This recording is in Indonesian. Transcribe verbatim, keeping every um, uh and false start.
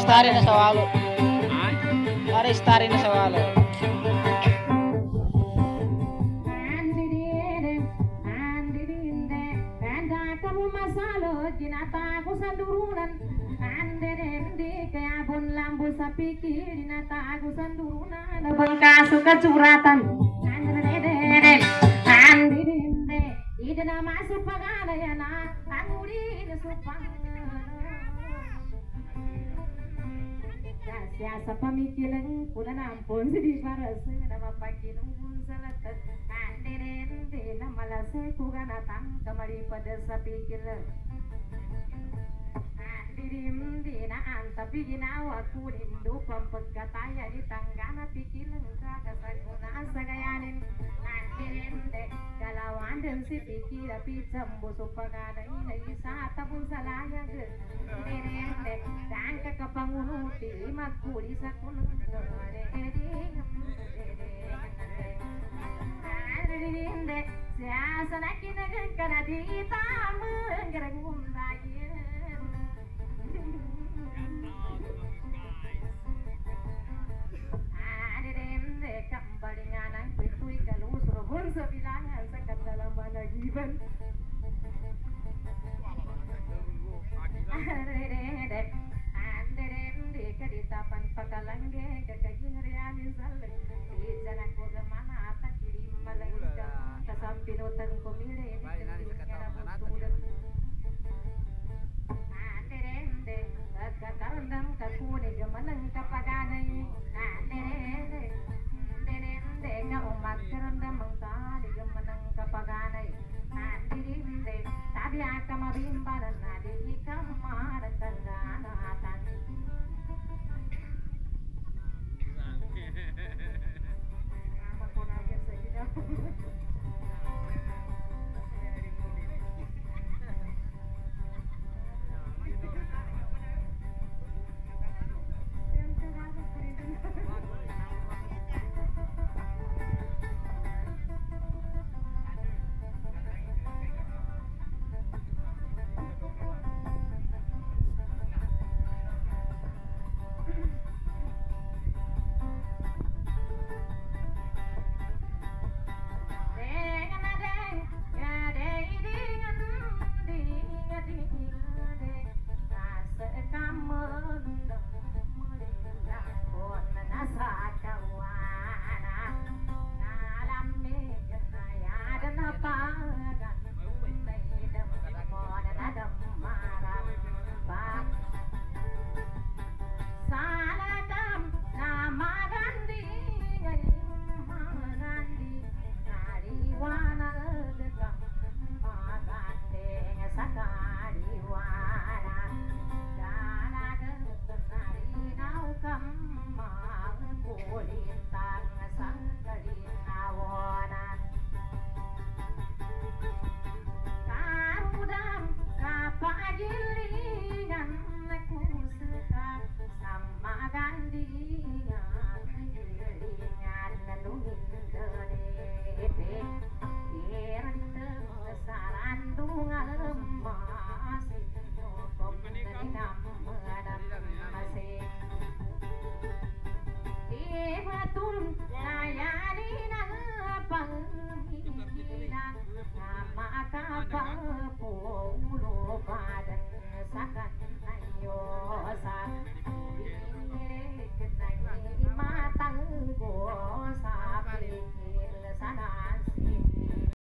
istari na sa walo. Para istari na sa walo. Sa pikir dinata aku sandurunan bengkasu kecuratan andirinde idena masuk pagana yana anguri supang siasa pamikiran pulan ampun di paras nama pakilung salat andirinde nama lase kugana tang kamari pada sapikiran dirim dina tapi ginawa ku rindu pampagkataya di tanggana pikilan kakasaguna sagayanin nandirinde galawan dan si pikira picambo supagana ina isa tapun salaya dirinde tangka kapangunuti magkuli sa kunung dirinde siasa nakinagan ka na di tamang garagun lagi Kambalinganan pitu'y kalusurhon sa bilangan sa katalaman na giban. Arerede, anderende, kaditapan pakalangge, kakagingriyanin salag. Isan ako gamana at akilim malangga, kasampinutan kumili, ikan anderende, pagkakarandang kakuni, gamanang kapaganay. Anderende, anderende, nga umakarandang mangkali, gamanang kapaganay. Anderende, tabi aka mabimbalan na di ikamarang kaganatan. Amat po na yan sa ginaw. Maka pulo badan sakan